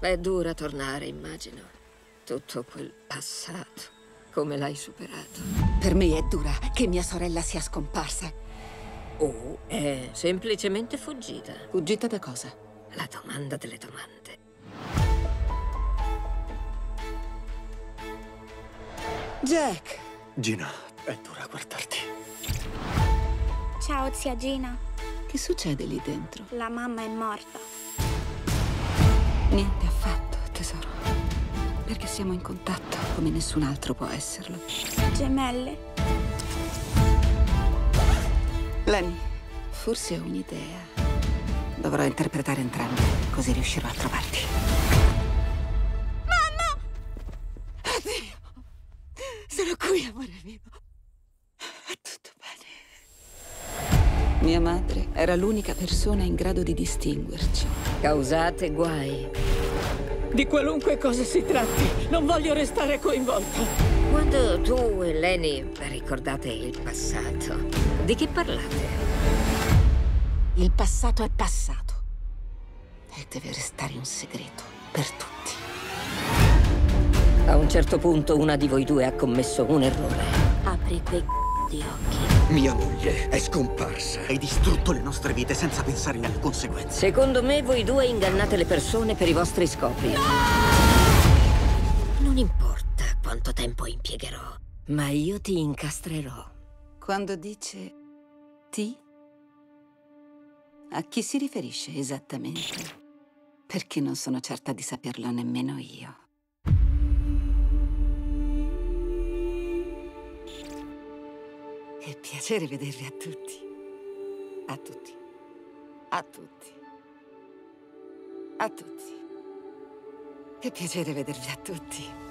È dura tornare, immagino. Tutto quel passato. Come l'hai superato? Per me è dura che mia sorella sia scomparsa. O è semplicemente fuggita? Fuggita da cosa? La domanda delle domande. Jack! Gina, è dura guardarti. Ciao, zia Gina. Che succede lì dentro? La mamma è morta. Niente affatto, tesoro. Perché siamo in contatto come nessun altro può esserlo. Gemelle. Lenny, forse ho un'idea. Dovrò interpretare entrambe, così riuscirò a trovarti. Mamma! Oddio! Sono qui, amore mio. È tutto bene. Mia madre era l'unica persona in grado di distinguerci. Causate guai. Di qualunque cosa si tratti, non voglio restare coinvolta. Quando tu e Lenny ricordate il passato, di che parlate? Il passato è passato. E deve restare un segreto per tutti. A un certo punto una di voi due ha commesso un errore. Apri quei di occhi. Mia moglie è scomparsa. Hai distrutto le nostre vite senza pensare alle conseguenze. Secondo me voi due ingannate le persone per i vostri scopi. No! Non importa quanto tempo impiegherò, ma io ti incastrerò. Quando dice ti, a chi si riferisce esattamente? Perché non sono certa di saperlo nemmeno io. Che piacere vedervi a tutti. A tutti. A tutti. A tutti. Che piacere vedervi a tutti.